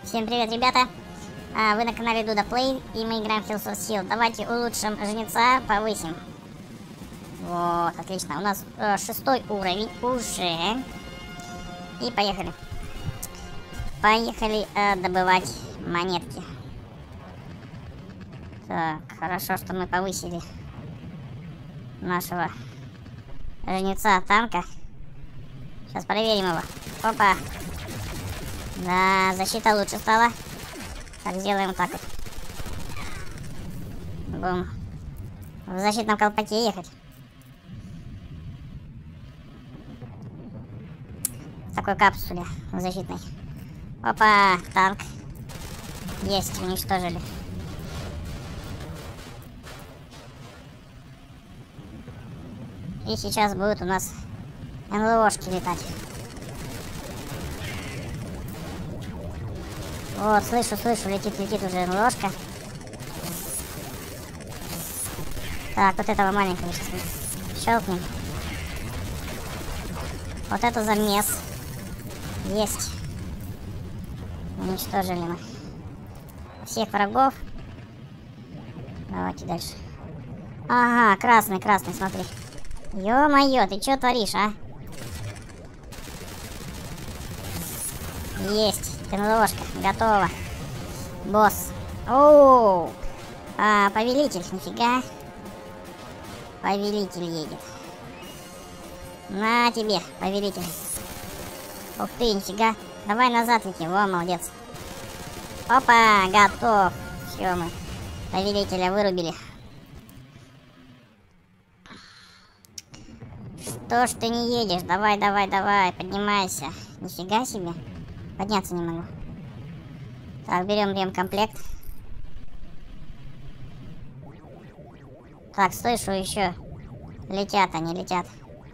Всем привет, ребята! Вы на канале Дуда Плей, и мы играем в Hills of Steel. Давайте улучшим жнеца, повысим. Вот, отлично. У нас 6-й уровень уже. И поехали. Поехали добывать монетки. Так, хорошо, что мы повысили нашего жнеца танка. Сейчас проверим его. Опа! Да, защита лучше стала. Так, сделаем так вот. Будем в защитном колпаке ехать. В такой капсуле защитной. Опа, танк. Есть, уничтожили. И сейчас будут у нас НЛОшки летать. Вот, слышу, летит уже НЛОшка. Так, вот этого маленького сейчас щелкнем. Вот это замес. Есть. Уничтожили мы всех врагов. Давайте дальше. Ага, красный, смотри. Ё-моё, ты чё творишь, а? Есть. НЛОшка, готово. Босс. Оу. Повелитель, нифига. Повелитель едет. На тебе, повелитель. Ух ты, нифига. Давай назад лети, во, молодец. Опа, готов. Все, мы повелителя вырубили. Что ж ты не едешь? Давай, поднимайся. Нифига себе. Подняться не могу. Так, берем ремкомплект. Так, слышу еще. Летят они, летят.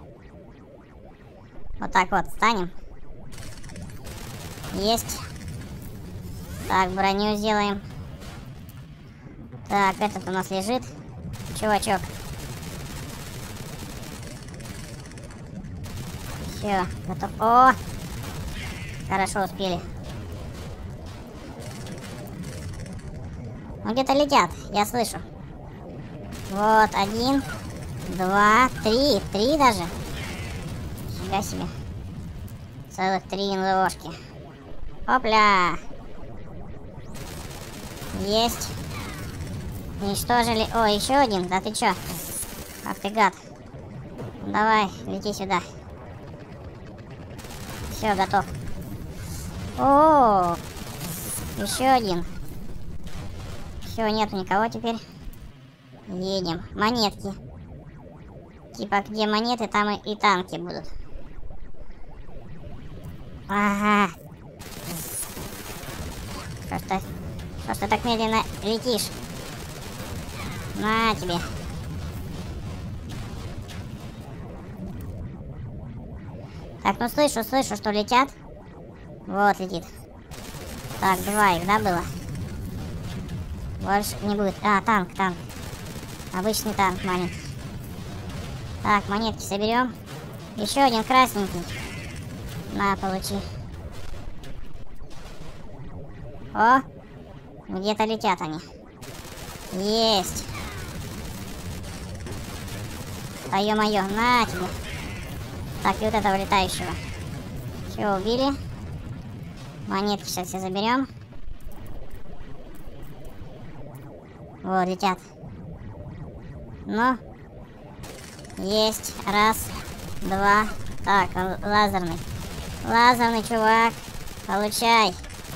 Вот так вот, встанем. Есть. Так, броню сделаем. Так, этот у нас лежит. Чувачок. Все, готов. О! Хорошо успели. Ну где-то летят, я слышу. Вот, 1, 2, 3. 3 даже. Нифига себе. Целых 3 НЛОшки. Опля. Есть. Уничтожили. О, еще один. Да ты чё? Ах ты гад. Давай, лети сюда. Все, готов. О, еще один. Все, нету никого теперь. Едем. Монетки. Типа, где монеты, там и танки будут. Ага. Что ж ты так медленно летишь? На тебе. Так, ну слышу, что летят. Вот летит. Так, 2 их, да, было? Больше не будет. Танк. Обычный танк маленький. Так, монетки соберем. Еще один красненький. На, получи. О! Где-то летят они. Есть. Да ё-моё, на тебе. Так, и вот этого летающего. Все, убили. Монетки сейчас все заберем. Вот, летят. Ну. Есть. 1, 2. Так, лазерный. Лазерный, чувак. Получай.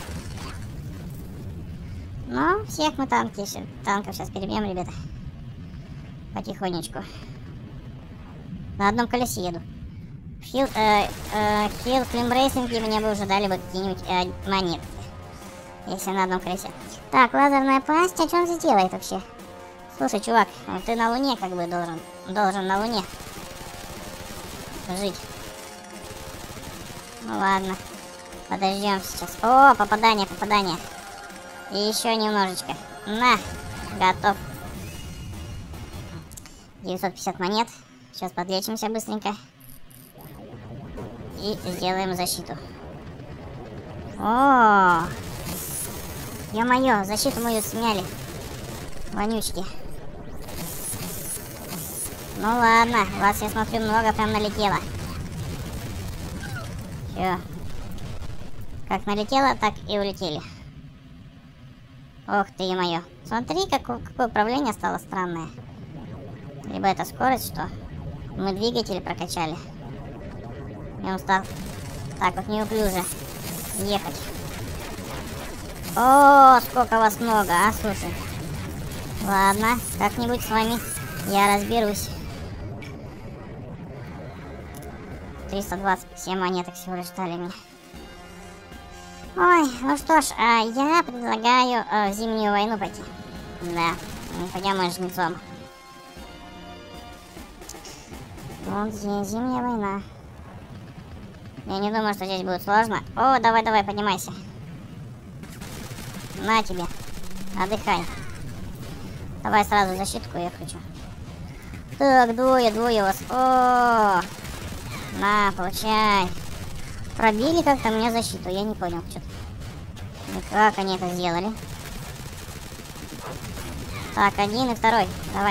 Ну, всех мы танков сейчас перебьем, ребята. Потихонечку. На одном колесе еду. Хилл Клим Рейсинге мне бы уже дали бы какие-нибудь монетки. Если на одном колесе. Так, лазерная пасть, а что он здесь делает вообще? Слушай, чувак, ты на Луне как бы должен на Луне жить. Ну ладно. Подождем сейчас. О, попадание. И еще немножечко. На, готов. 950 монет. Сейчас подлечимся быстренько. И сделаем защиту. О, ё-моё, защиту мою сняли. Вонючки. Ну ладно, вас, я смотрю, много прям налетело. Всё. Как налетело, так и улетели. Ох ты, ё-моё. Смотри, какое управление стало странное. Либо это скорость, что мы двигатель прокачали. И он стал так вот неуклюже ехать. О, сколько вас много, а, слушай. Ладно, как-нибудь с вами я разберусь. 327 монеток всего лишь дали мне. Ой, ну что ж, я предлагаю в зимнюю войну пойти. Да, пойдем мы жнецом. Вот здесь зимняя война. Я не думаю, что здесь будет сложно. О, давай, поднимайся. На тебе. Отдыхай. Давай сразу защитку я включу. Так, двое вас. О, на, получай. Пробили как-то мне защиту, я не понял, что-то. И как они это сделали? Так, один и второй. Давай.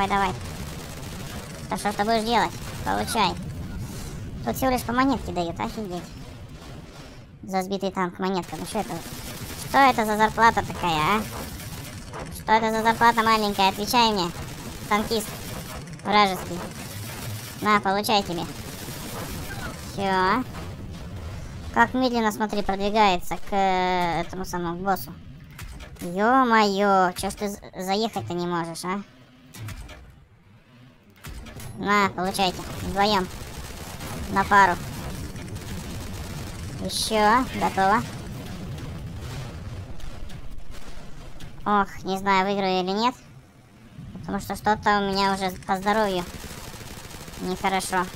Да что ж ты будешь делать? Получай. Тут всего лишь по монетке дают, офигеть. За сбитый танк монетка. Ну что это? Что это за зарплата такая, а? Что это за зарплата маленькая? Отвечай мне, танкист вражеский. На, получай тебе. Все. Как медленно, смотри, продвигается к этому самому боссу. Ё-моё, чё ж ты заехать-то не можешь, а? На, получайте, вдвоем. На пару. Еще, готово. Ох, не знаю, выиграю или нет. Потому что что-то у меня уже по здоровью нехорошо.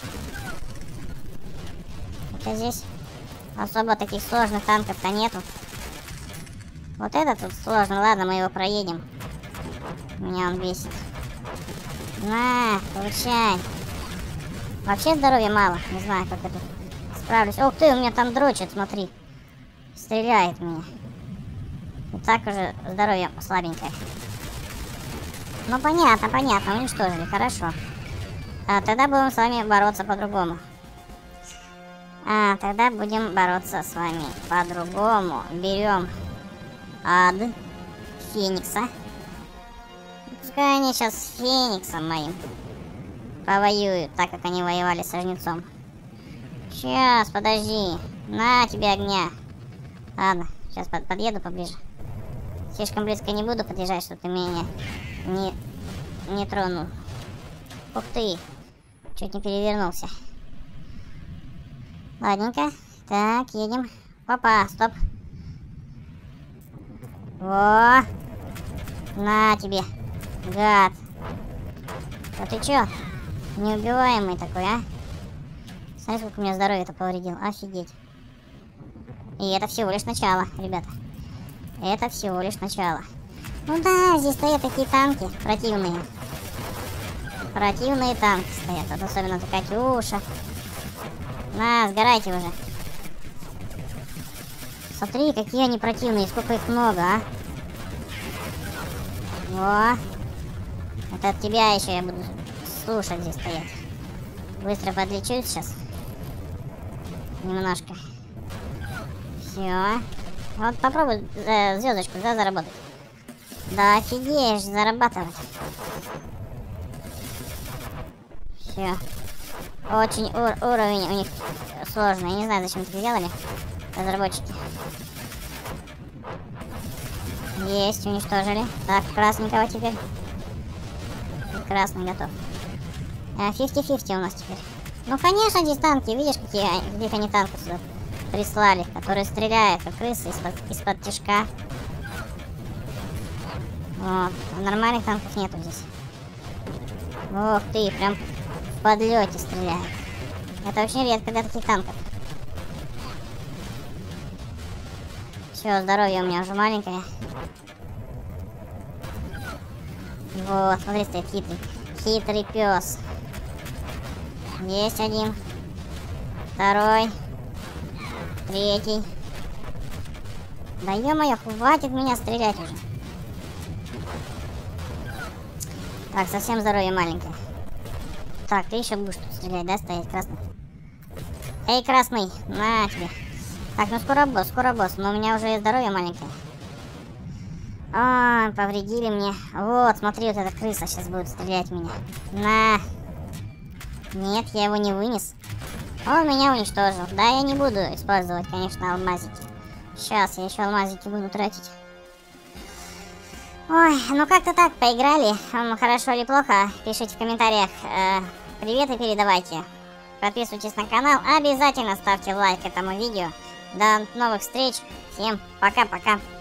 Хотя здесь особо таких сложных танков-то нету. Вот этот тут сложный, ладно, мы его проедем. Меня он бесит. На, получай. Вообще здоровья мало, не знаю, как я тут справлюсь. Ух ты, у меня там дрочит, смотри. Стреляет в меня. И так уже здоровье слабенькое. Ну понятно, уничтожили, хорошо. Тогда будем с вами бороться по-другому. Тогда будем бороться с вами по-другому. Берем ад Феникса. Пускай они сейчас с Фениксом моим повоюют, так как они воевали со Жнецом. Сейчас, подожди. На тебе огня. Ладно, сейчас подъеду поближе. Слишком близко не буду подъезжать, чтобы ты меня не тронул. Ух ты. Чуть не перевернулся. Ладненько. Так, едем. Опа, стоп. Во. На тебе, гад. А ты чё? Неубиваемый такой, а? Смотри, сколько у меня здоровья-то повредил. Офигеть. И это всего лишь начало, ребята. Это всего лишь начало. Ну да, здесь стоят такие танки противные. Противные танки стоят. Вот особенно это Катюша. На, сгорайте уже. Смотри, какие они противные, сколько их много, а? Во. Это от тебя еще я буду слушать здесь стоять. Быстро подлечусь сейчас. Немножко. Все. Вот попробуй звездочку, да, заработать. Да офигеешь, зарабатывать. Все. Очень уровень у них сложный. Я не знаю, зачем это сделали разработчики. Есть, уничтожили. Так, красненького теперь. Красный готов. 50-50 у нас теперь. Ну, конечно, здесь танки. Видишь, каких они танков сюда прислали, которые стреляют, как крысы из-под тишка. Вот. А нормальных танков нету здесь. Ох ты, прям в подлете стреляют. Это очень редко для таких танков. Все, здоровье у меня уже маленькое. Вот, смотри, стоит хитрый. Хитрый пес. Есть один. Второй. Третий. Да ё-моё, хватит меня стрелять уже. Так, совсем здоровье маленькое. Так, ты еще будешь тут стрелять, да, стоять, красный? Эй, красный, на тебе. Так, ну скоро босс, но у меня уже здоровье маленькое. А, повредили мне. Вот, смотри, вот эта крыса сейчас будет стрелять в меня. На. Нет, я его не вынес. Он меня уничтожил. Да, я не буду использовать, конечно, алмазики. Сейчас я еще алмазики буду тратить. Ой, ну как-то так, поиграли. Хорошо или плохо, пишите в комментариях. Привет и передавайте. Подписывайтесь на канал, обязательно ставьте лайк этому видео. До новых встреч. Всем пока-пока.